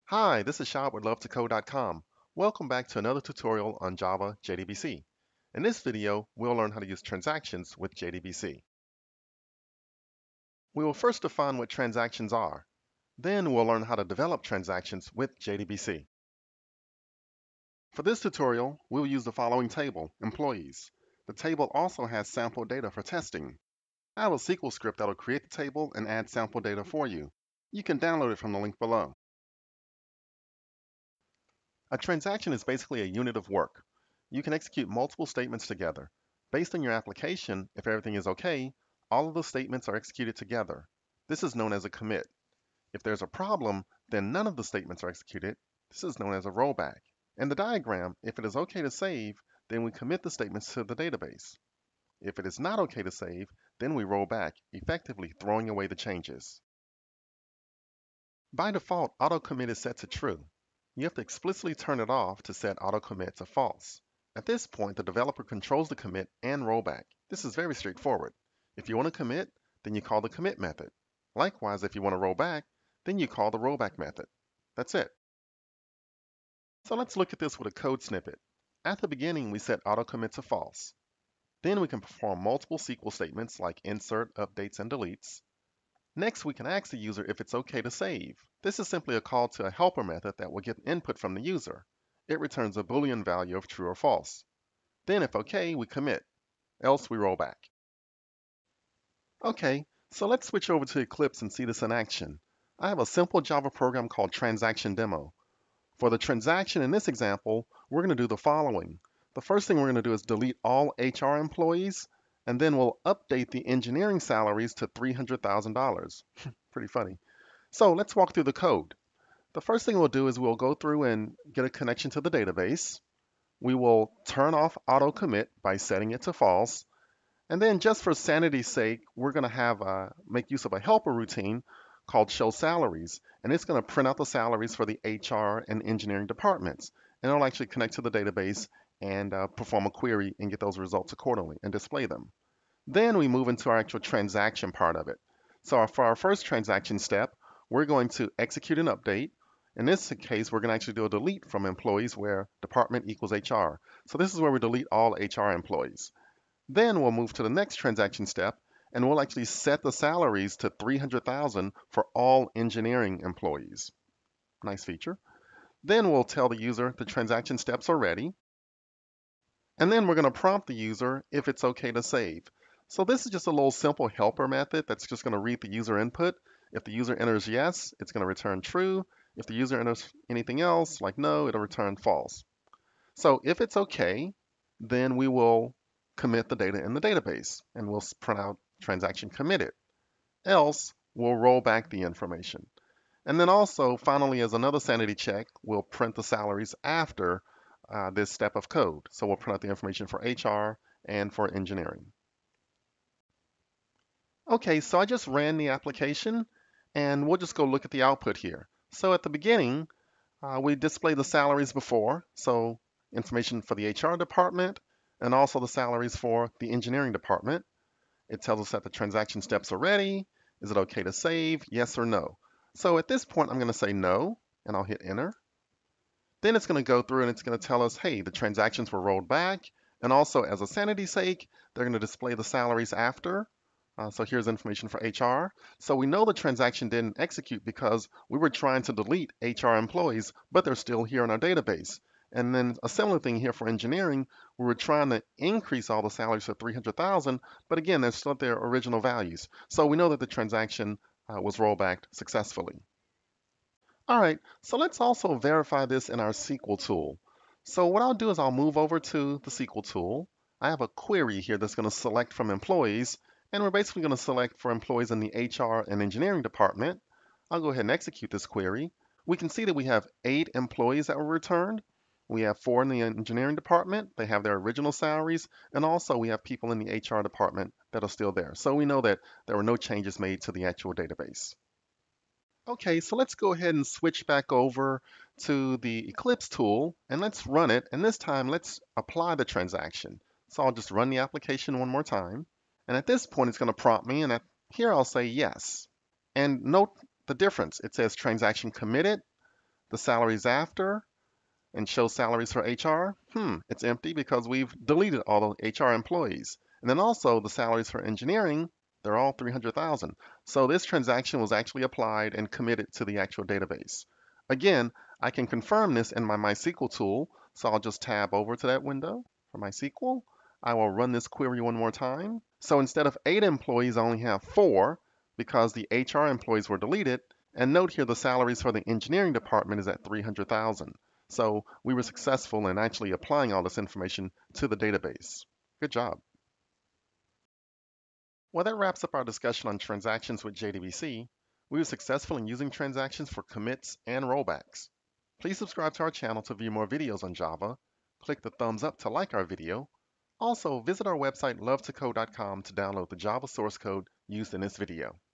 Hi, this is Shab with LoveToCode.com. Welcome back to another tutorial on Java JDBC. In this video, we'll learn how to use transactions with JDBC. We will first define what transactions are. Then we'll learn how to develop transactions with JDBC. For this tutorial, we'll use the following table, employees. The table also has sample data for testing. I have a SQL script that will create the table and add sample data for you. You can download it from the link below. A transaction is basically a unit of work. You can execute multiple statements together. Based on your application, if everything is okay, all of the statements are executed together. This is known as a commit. If there's a problem, then none of the statements are executed. This is known as a rollback. In the diagram, if it is okay to save, then we commit the statements to the database. If it is not okay to save, then we roll back, effectively throwing away the changes. By default, auto commit is set to true. You have to explicitly turn it off to set auto commit to false. At this point, the developer controls the commit and rollback. This is very straightforward. If you want to commit, then you call the commit method. Likewise, if you want to roll back, then you call the rollback method. That's it. So let's look at this with a code snippet. At the beginning, we set auto commit to false. Then we can perform multiple SQL statements like insert, updates, and deletes. Next, we can ask the user if it's okay to save. This is simply a call to a helper method that will get input from the user. It returns a Boolean value of true or false. Then if okay, we commit, else we roll back. Okay, so let's switch over to Eclipse and see this in action. I have a simple Java program called Transaction Demo. For the transaction in this example, we're going to do the following. The first thing we're going to do is delete all HR employees, and then we'll update the engineering salaries to $300,000. Pretty funny. So let's walk through the code. The first thing we'll do is we'll go through and get a connection to the database. We will turn off auto commit by setting it to false. And then just for sanity's sake, we're going to make use of a helper routine called show salaries. And it's going to print out the salaries for the HR and engineering departments. And it'll actually connect to the database and perform a query and get those results accordingly and display them. Then we move into our actual transaction part of it. So for our first transaction step, we're going to execute an update. In this case, we're going to actually do a delete from employees where department equals HR. So this is where we delete all HR employees. Then we'll move to the next transaction step, and we'll actually set the salaries to $300,000 for all engineering employees. Nice feature. Then we'll tell the user the transaction steps are ready. And then we're going to prompt the user if it's okay to save. So this is just a little simple helper method that's just going to read the user input. If the user enters yes, it's going to return true. If the user enters anything else, like no, it'll return false. So if it's okay, then we will commit the data in the database, and we'll print out transaction committed. Else, we'll roll back the information. And then also, finally, as another sanity check, we'll print the salaries after this step of code. So we'll print out the information for HR and for engineering. Okay, so I just ran the application, and we'll just go look at the output here. So at the beginning, we display the salaries before, so information for the HR department, and also the salaries for the engineering department. It tells us that the transaction steps are ready. Is it okay to save? Yes or no. So at this point, I'm going to say no, and I'll hit enter. Then it's going to go through and it's going to tell us, hey, the transactions were rolled back. And also, as a sanity sake, they're going to display the salaries after. So here's information for HR. So we know the transaction didn't execute because we were trying to delete HR employees, but they're still here in our database. And then a similar thing here for engineering, we were trying to increase all the salaries to 300,000, but again, they're still at their original values. So we know that the transaction was rolled back successfully. All right, so let's also verify this in our SQL tool. So what I'll do is I'll move over to the SQL tool. I have a query here that's going to select from employees, and we're basically going to select for employees in the HR and engineering department. I'll go ahead and execute this query. We can see that we have 8 employees that were returned. We have 4 in the engineering department. They have their original salaries, and also we have people in the HR department that are still there. So we know that there were no changes made to the actual database. Okay, so let's go ahead and switch back over to the Eclipse tool and let's run it. And this time, let's apply the transaction. So I'll just run the application one more time. And at this point, it's going to prompt me. And here I'll say yes. And note the difference. It says transaction committed, The salaries after and show salaries for HR, it's empty because we've deleted all the HR employees. And then also the salaries for engineering, they're all 300,000. So this transaction was actually applied and committed to the actual database. Again, I can confirm this in my MySQL tool, so I'll just tab over to that window for MySQL. I will run this query one more time. So instead of 8 employees, I only have 4 because the HR employees were deleted. And note here the salaries for the engineering department is at 300,000. So we were successful in actually applying all this information to the database. Good job. Well, that wraps up our discussion on transactions with JDBC. We were successful in using transactions for commits and rollbacks. Please subscribe to our channel to view more videos on Java. Click the thumbs up to like our video. Also, visit our website lovetocode.com to download the Java source code used in this video.